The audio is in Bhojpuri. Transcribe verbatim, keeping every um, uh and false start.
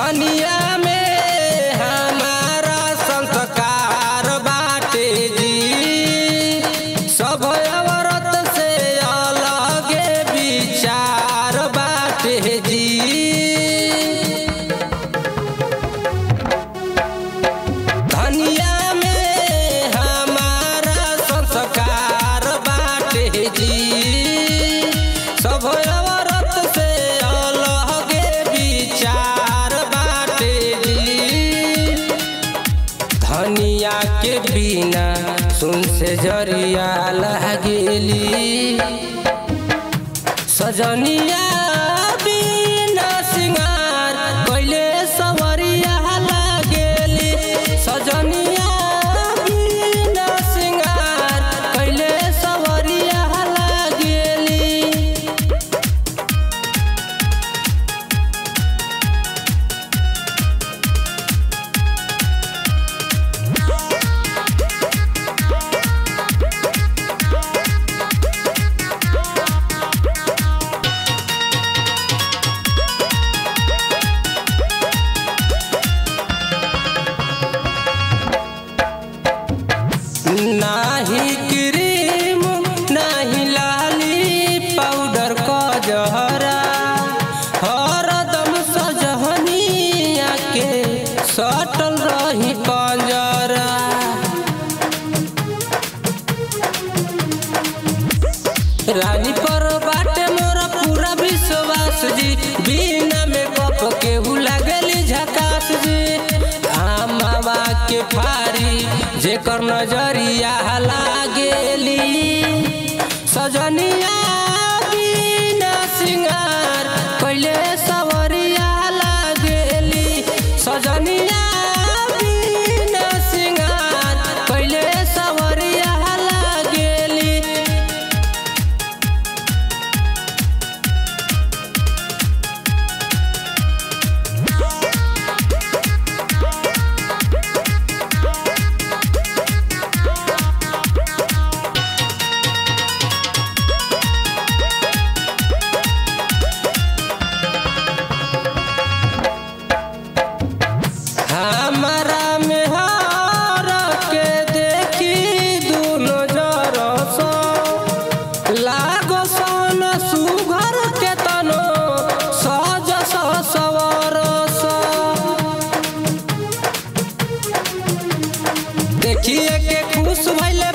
धनिया में हमारा संस्कार बाटे जी, सब औरत से अलगे विचार बाटे जी। धनिया में हमारा संस्कार बाटे जी, सब औरत से अलगे विचार बाटे जी। धनिया के बिना सुन से जरिया लगेली, सजनिया बिना सिंगार कैले सवरिया लगेली, सजनिया बिना सिंगार कैले सवरिया लगेली। नाही क्रीम नाही लाली पाउडर का जहरा, हरदम सजहनिया के सटल रही पंजरा। रानी पर बाटे मोरा पूरा विश्वास जी, बिना मेकअप केहू लागली झकास जी। आमावा के फारी जेकर नजरिया लागेली, सजनिया बिना सिंगार कैले सवरिया लागेली, सजनिया बिना सिंगार कैले सवरिया लागेली। हमारा में हार के देखी दुनो जरसो, लागो सन सुघर के तनो सज सवरस। देखिए के खुश भइले